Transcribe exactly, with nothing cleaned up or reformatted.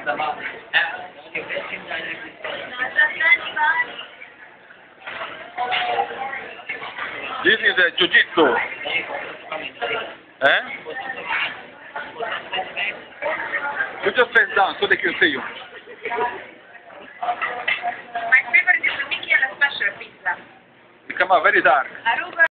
This is a jiu-jitsu. Eh? You just face down so they can see you. My favorite is the Mickey and a special pizza. You come out very dark.